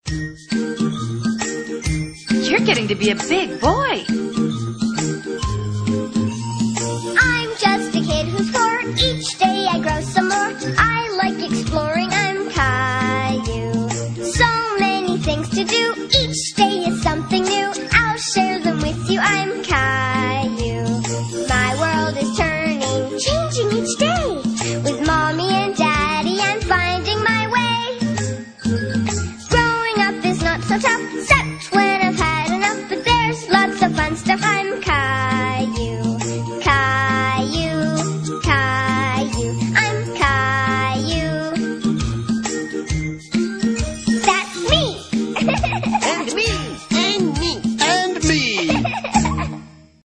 You're getting to be a big boy. I'm just a kid who's 4. Each day I grow some more. I like exploring. I'm Caillou. So many things to do.